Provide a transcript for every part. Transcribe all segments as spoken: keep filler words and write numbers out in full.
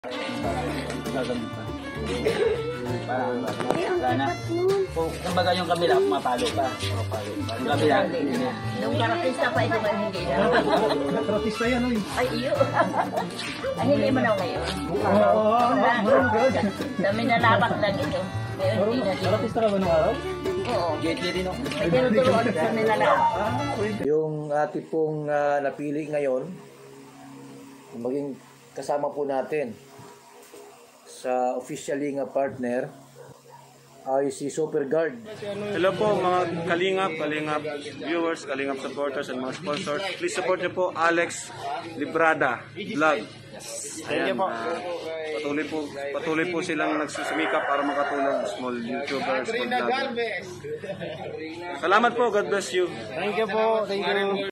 Parang sana. Kung kumbaga yung kabila, mapalo pa. Yung kabila, hindi na. Nung karatista pa ito ba hindi na? Karatista yan, oy. Ay, iyo. Ay, hindi mo na ngayon. Oo, Dami na lapat lang ito. Ngayon, hindi na dito. karatista ka ba nung araw? Oo. Gately din ako. May tinuturuan sa nila lapat. Yung ating pong uh, napili ngayon, maging kasama po natin sa officially nga partner ay si Superguard. Hello po mga Kalingap, Kalingap viewers, Kalingap supporters and mga sponsors. Please support niyo po Alex Librada Vlog. Ayan, uh, patuloy po patuloy po silang nagsusumikap para makatulong small YouTubers, small vloggers. Salamat po, God bless you. Thank you po, thank you.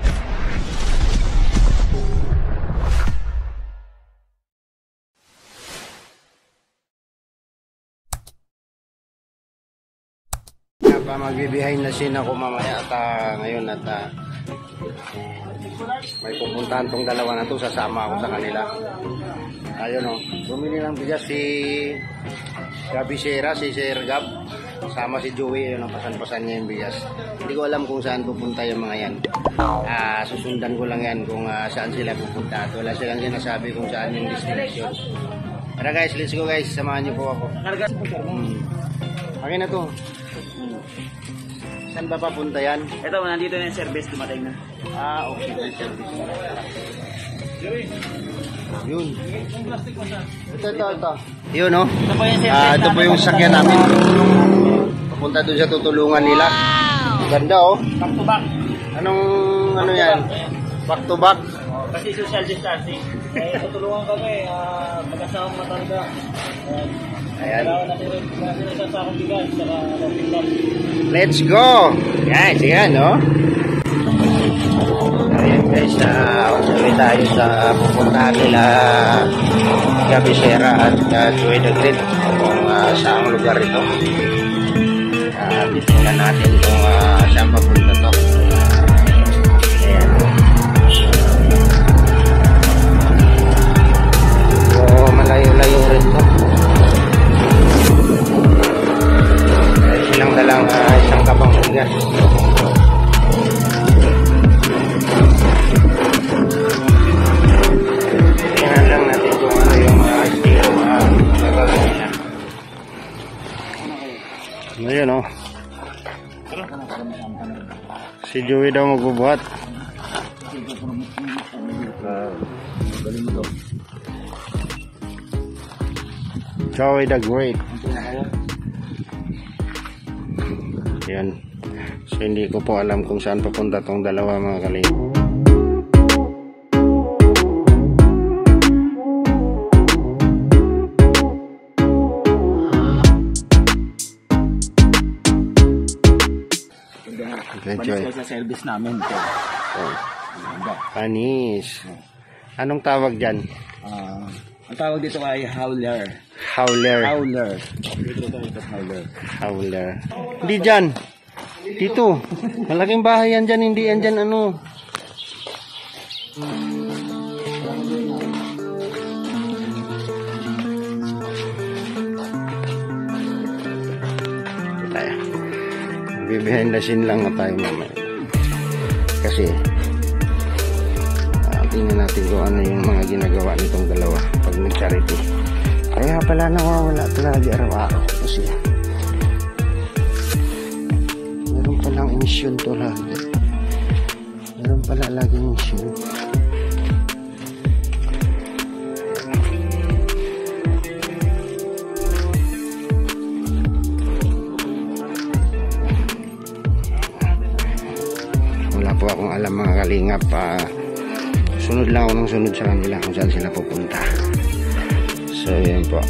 Pa magbe-behind na scene ako mamaya at uh, ngayon at uh, may pupuntahan tong dalawa na to, sasama ako sa kanila. Ayun o, bumili ng bigas si Gabi Sierra, si Sir Gab, sama si Joey, yun ang pasan-pasan niya yung bigas. Hindi ko alam kung saan pupunta yung mga yan. Uh, susundan ko lang yan kung uh, saan sila pupunta at wala silang sinasabi kung saan yung destination. Tara guys, let's go guys, samahan niyo po ako. Hmm. Akin na to. Saan ba papunta yan? Ito, nandito na yung service, dumating na. Ah, okay. Service. Yun. Ito, ito, ito. Yun, no? Ito po yung service Ah, ito po yung sakyan namin. Papunta doon sa tutulungan nila. Ganda, oh. Back to back. Anong, ano yan? Back to back. Oh, kasi social distancing. Eh, tutulungan kami, uh, magkasamang matanda. Uh, Ayan. Kailangan natin rin, natin isang sakong bigas, saka konting lang. Let's go! Guys, yan, no? Ayan, guys. Uh, Usually tayo sa pupuntahan nila Gabi Sierra at uh, Joey the Great kung uh, saang lugar ito. Uh, Titingnan natin kung uh, saan papunta to. Ayan. So, malayo-layo rin to. Silang dalang uh, isang kapang bigas. Tingnan lang natin kung ano yung uh, estilo uh, gagawin nila. Ayun o. Si Joey daw magbubuhat. Joey the Great. Yan. So hindi ko po alam kung saan papunta tong dalawa mga kalingap. Panis sa service namin. Oh. Panis. Anong tawag dyan? Uh, ang tawag dito ay howler. Howler. Howler. Howler. Howler. Hindi dyan. Dito. Malaking bahay yan dyan. Hindi yan dyan ano. Ito tayo. Behind the scene lang na tayo mamaya. Kasi uh, tingnan natin kung ano yung mga ginagawa nitong dalawa pag nag-charity. Kaya pala nawawala talaga araw-araw kasi meron palang emisyon to lagi. Meron pala lagi emisyon. Wala po akong alam mga kalingap. Uh, sunod lang ako ng sunod sa kanila kung saan sila pupunta. So yan po.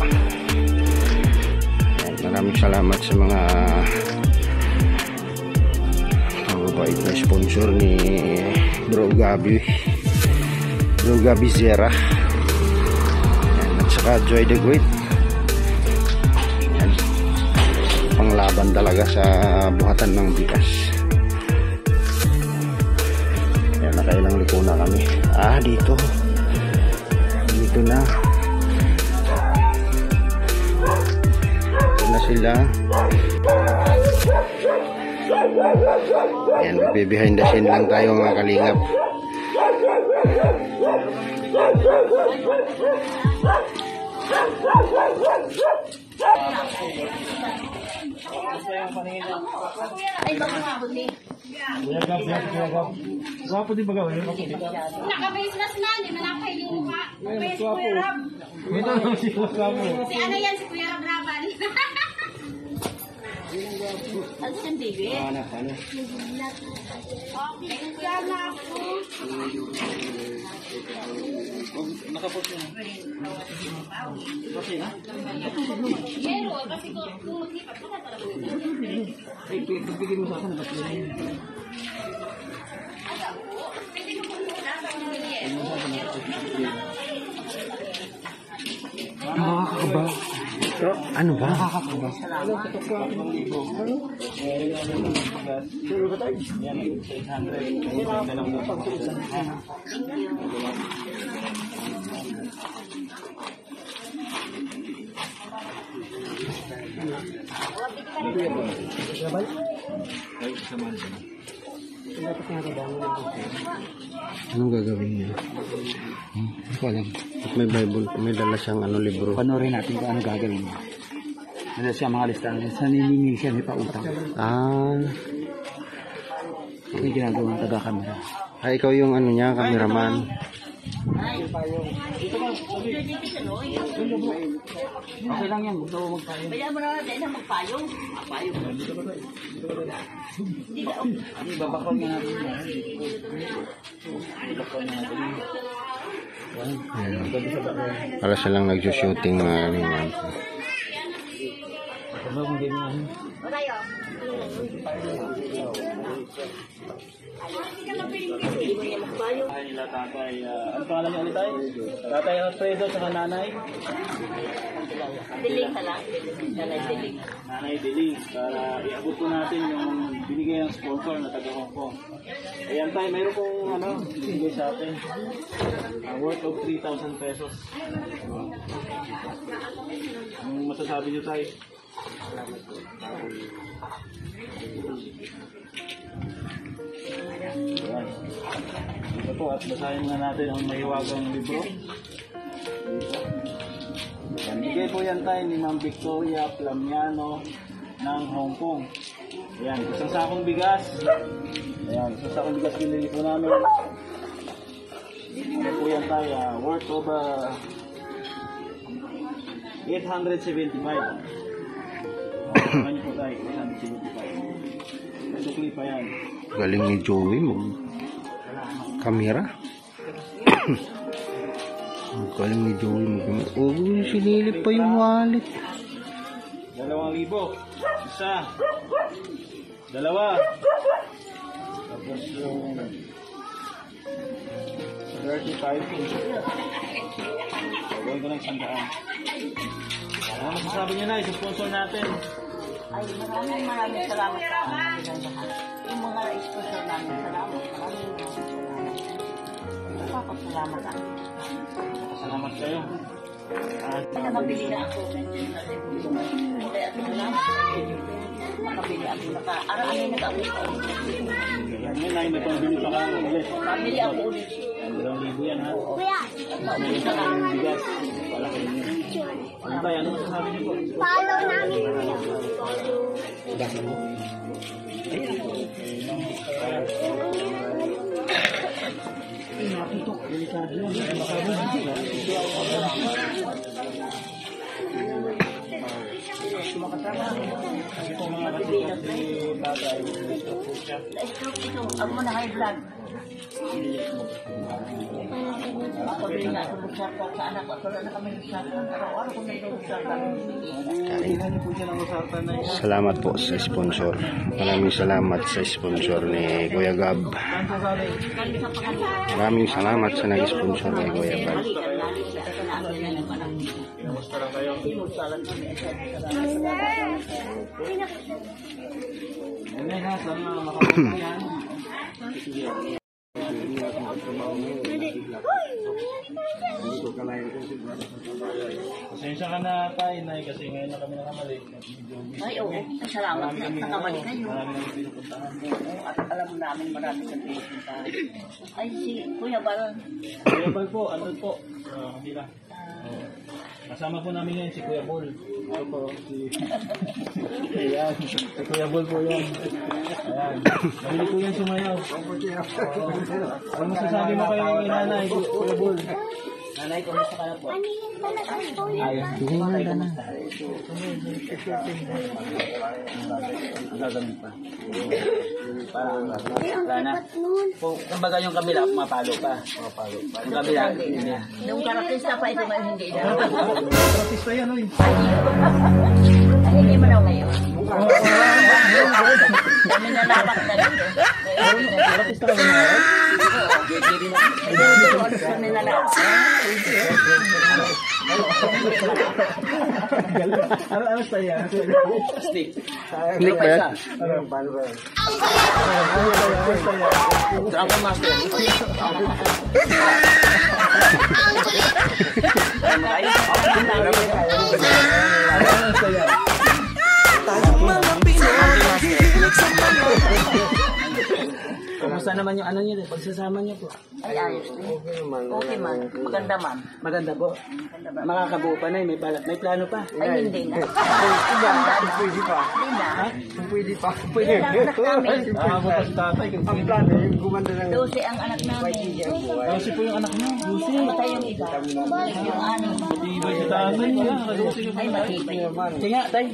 Maraming salamat sa mga mababait na sponsor ni Bro Gabi Bro Gabi Sierra at saka Joey the Great. Yan. Panglaban talaga sa buhatan ng bigas. Yan, nakailang liko na kami. Ah, dito dito na sila. Ayan, behind the scene lang tayo mga kalingap. Ay, baka nga ako ni. Gwapo din ba gawin? Naka-business na, di manapay yung mukha. Okay, si Kuya Rob. Ito lang si Gwapo. Si ano yan, si Kuya Rob Raban. Ano siyang baby? Okay, sana ako. Pero, kasi kung kung maglipat, baka talaga. Nakakakaba. Ano ba? Nakakakaba. Anong gagawin niya? Hmm, hindi ko alam. At may Bible, may dala siyang ano, libro. Panoorin natin kung ano gagawin niya. Ano siya mga listahan. Naniningil siya, may pautang. Ah, Ito yung ginagawang taga-camera. ah, ikaw yung ano niya, cameraman. Okay lang yan, gusto ko magpayo. Kaya mo na natin na magpayong. Magpayong. Ano, babakal nga natin yan. Babakal nga natin yan. Ayan. Para siya lang nagsushooting mga kalingap. Ano kung ganyan? Ay, nila tatay. Uh, ano pangalan niya ulit tayo? Tatay Alfredo sa nanay. Diling ka lang. Nanay diling. Nanay Deling. Para iabot po natin yung binigay ng sponsor na taga Hong Kong. Ayan tayo, mayroon pong ano, binigay sa atin. Uh, worth of three thousand pesos. Anong masasabi niyo tayo? Ayan. Ito po, at basahin nga natin ang mahiwagang libro. Dito. Yan, bigay po yan tayo ni Ma'am Victoria Plamiano ng Hong Kong. Ayan, isang sakong bigas. Ayan, isang sakong bigas binili po namin. Ano po yan tayo, uh, worth of uh, eight hundred seventy-five. Ano po tayo, eight hundred seventy-five. Sukli pa yan. Galing ni Joey mag kamera. Galing ni Joey mag kamera. Oh, sinilip pa yung wallet. Dalawang libo. Isa. Dalawa. Tapos yung thirty-five. Gawin ko ng sandaan. Ano masasabi nyo na, isa-sponsor natin. Ay, maraming maraming salamat sa amin lahat. Yung mga sponsor namin, salamat. Maraming maraming salamat. Napapasalamat ako. Salamat kayo. At Kaya mabili na ako. Kaya salamat. Mabili ako. Naka-araw-araw nag-awit ako. yan yun ay nagpambili pa ka ng ulit. Mabili ako ulit. Dalawang libo yan ha. Kuya, Mabili pa ka ng bigas. Wala kayo nyo. Ano tayo? Ano masasabi nyo po? follow namin. Ito mga kasikat ni tatay. Ito, ito. Ako mo na high blood. Ako din nga ako magsarta sa anak ko. Wala na kami magsarta. Araw-araw ko na ito magsarta. Tingnan niyo po siya ng usartan na yan. Salamat po sa sponsor. Maraming salamat sa sponsor ni Kuya Gab. Saan po galing? Maraming salamat sa nag-sponsor ni Kuya Gab. Kamusta lang kayo? Ano na, sana makapunta yan. Sige. Pasensya ka na tayo, Nay, kasi ngayon na kami nakamali. Medyo busy Ay, oo. kami. Ay, salamat Marami na. kami, Nakamali ano, kayo. Marami kami pinupuntahan. Oo, at alam namin marami sa pinupunta. Ay, si Kuya Bal. Kuya Bal po, ano po? Uh, Hila. Kasama po namin ngayon si Kuya Bol. Ano po? Si... Ayan. Si Kuya Bol po yan. Ayan. Nabili po yan sumayaw. Oo. Ano masasabi mo kayo ng inanay, Kuya Bol? Nanay, kumusta ka na po? Ayos. Kumatay ka na. Ang gagamit pa. Parang wala na. Kung kumbaga yung kabila, mapalo pa. Mapalo pa. Yung kabila, hindi na. Nung karatista pa ito ngayon, hindi na. Artista yan, oy. Ay, hindi mo na ngayon. Kami nalabat na dito. Artista ka ba na? Kami nalabat. Ano ano sa yan? Stick. Click ba yan? Ano paano ba? Dragon Master. Kamusta naman yung ano niya, pagsasama niya po? Ay, ayos din. Okay man. Maganda man. Maganda po. Makakabuo pa na, may, pala, may plano pa. Ay, hindi na. Pwede pa. Hindi na. Pwede pa. Pwede na anak namin. Ah, po si tatay. Ang plano, yung gumanda ng... Dosi ang anak namin. Kasi po yung anak niya. Lucy. Matay yung iba. Yung ano. Iba si tatay niya. Nakalusi yung Ay, matibay. Kaya, tay.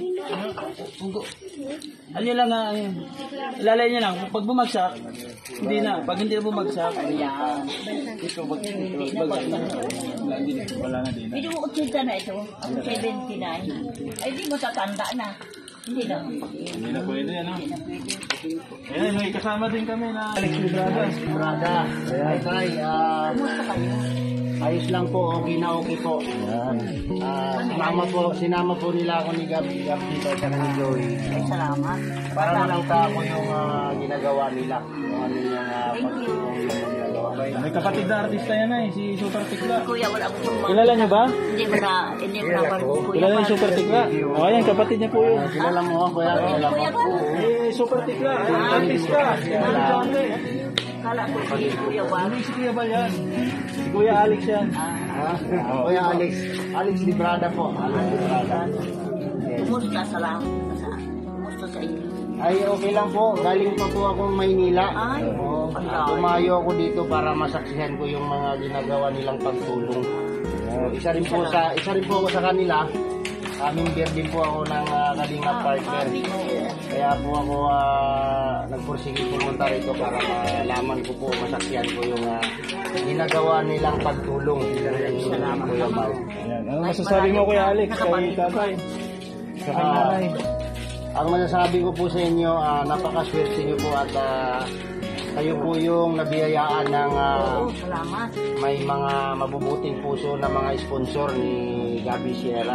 Ano lang nga, ilalay niya lang. Pag bumagsak, hindi na. Pag hindi na bumagsak, Ayan. ito, pag hindi na wala na din. Medyo utsita na ito. Ako seventy-nine. Ay, di mo tatanda na. Hindi na. Hindi na pwede, ano? Ayan, may kasama din kami na Alex Librada. Brada, ay tay, ah, Kumusta kayo? ayos lang po, okay na okay po. Ah, sinama po, sinama po nila ako ni Gab, Gab dito sa ni Joey. Ay, salamat. Para malangka ako yung ah, ginagawa nila. Yung ano yung uh, pagtulong yung ginagawa. May kapatid na artista yan eh, si Super Tikla. Kuya, wala akong kumang. Kilala niyo ba? Hindi mo na, hindi mo na parang kuya. Kilala niyo Super Tikla? O, ayan, kapatid niya po yun. Kilala mo, kuya, kilala mo. Kuya ba? Eh, Super Tikla, artista. Kala ko si Kuya Juan. Hindi si Kuya Bal yan. Si Kuya Alex yan. Ah, kuya Alex, Alex Librada po. Alex Librada. Kumusta? Salamat. Kumusta sa inyo? Ay, okay lang po. Galing pa po akong Maynila. Ay, Oo. ang At tumayo ako dito para masaksihan ko yung mga ginagawa nilang pagtulong. So, isa rin po sa isa rin po ako sa kanila. Uh, member din po ako ng uh, Kalinga Partner. Kaya po ako uh, nagpursige pumunta rito para malaman ko po, masaksihan ko yung uh, ginagawa nilang pagtulong. Salamat po yung Mal. Ayan. Ano masasabi mo Kuya Alex kay tatay? Sa kay Ah, nanay? Ang masasabi ko po sa inyo, uh, napakaswerte niyo po at uh, kayo po yung nabiyayaan ng uh, Oo, salamat. may mga mabubuting puso na mga sponsor ni Gabi Sierra.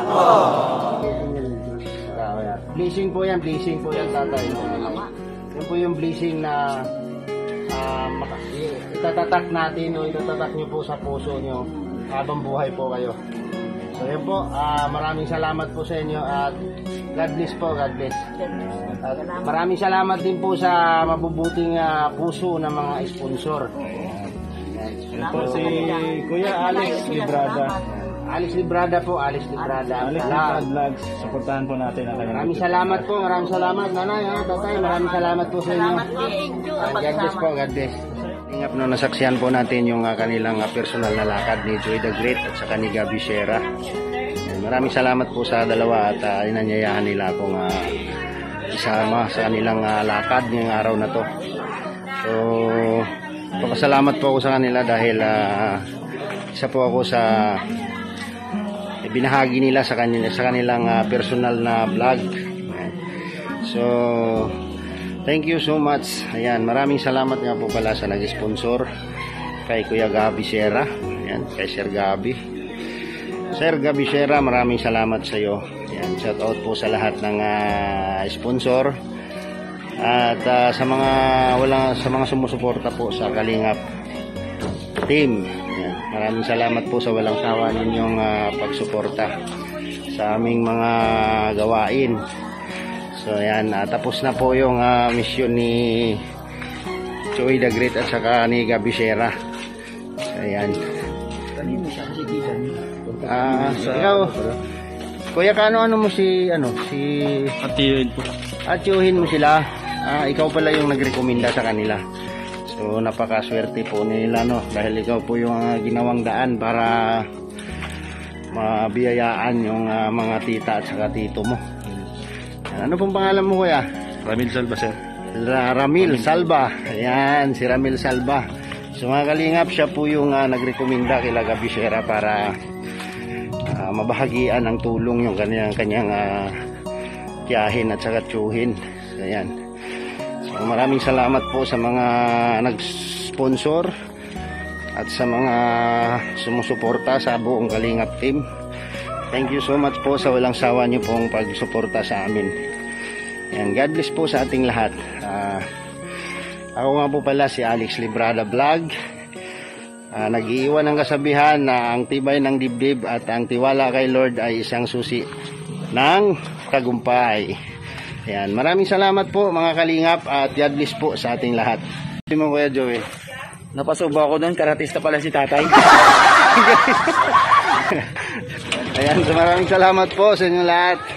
Uh, blessing po yan, blessing po yan tatay. Uh, yan po yung blessing na uh, maka- itatatak natin o itatatak nyo po sa puso nyo habang buhay po kayo. So yun po, uh, maraming salamat po sa inyo at God bless po, God bless. At maraming salamat din po sa mabubuting uh, puso ng mga sponsor. Ito si Kuya Alex Librada. Alex Librada po, Alex Librada. Alex Librada Vlogs. Supportahan po natin ang kanyang Maraming salamat po, maraming salamat nanay, ha, tatay, maraming salamat po sa inyo. Salamat din. God bless po, God bless. Ingap no, nasaksihan po natin yung uh, kanilang uh, personal na lakad ni Joy the Great at saka ni Gabi Sierra. Maraming salamat po sa dalawa at uh, inanyayahan nila akong uh, isama sa kanilang uh, lakad ngayong araw na to. So, papasalamat po ako sa kanila dahil uh, isa po ako sa binahagi nila sa kanila sa kanilang uh, personal na vlog. So, thank you so much. Ayan, maraming salamat nga po pala sa nag-sponsor kay Kuya Gabi Sierra. Ayan, kay Sir Gabi. Sir Gabi Sierra, maraming salamat sa iyo. Ayan, shout out po sa lahat ng uh, sponsor at uh, sa mga wala sa mga sumusuporta po sa Kalingap team. Ayan, Maraming salamat po sa walang sawa ninyong uh, pagsuporta sa aming mga gawain. So ayan, uh, tapos na po yung uh, mission ni Joey the Great at saka ni Gabi Sierra. Ayan. Ah, so ikaw, Kuya, kano-ano mo si, ano, si... Atiyoin po. Atyuhin mo sila. Ah, ikaw pala yung nagrekomenda sa kanila. So, napakaswerte po nila, no? Dahil ikaw po yung uh, ginawang daan para mabiyayaan yung uh, mga tita at saka tito mo. Ano pong pangalan mo, Kuya? Ramil Salva, sir. Ra- Ramil Salva. Ayan, si Ramil Salva. So mga kalingap, siya po yung uh, nagrekomenda kay Gabi Sierra para uh, mabahagian ng tulong yung kanyang, kanyang uh, tiyahin at saka tiyuhin. Ayan. So maraming salamat po sa mga nag-sponsor at sa mga sumusuporta sa buong Kalingap team. Thank you so much po sa walang sawa niyo pong pagsuporta sa amin. Ayan, God bless po sa ating lahat. Uh, ako nga po pala si Alex Librada Vlog. Uh, nag-iiwan ng kasabihan na ang tibay ng dibdib at ang tiwala kay Lord ay isang susi ng tagumpay. Ayan, maraming salamat po mga kalingap at God bless po sa ating lahat. Hindi mo, Kuya Joey. Napasubo ako doon, karatista pala si tatay. Ayan, so maraming salamat po sa inyo lahat.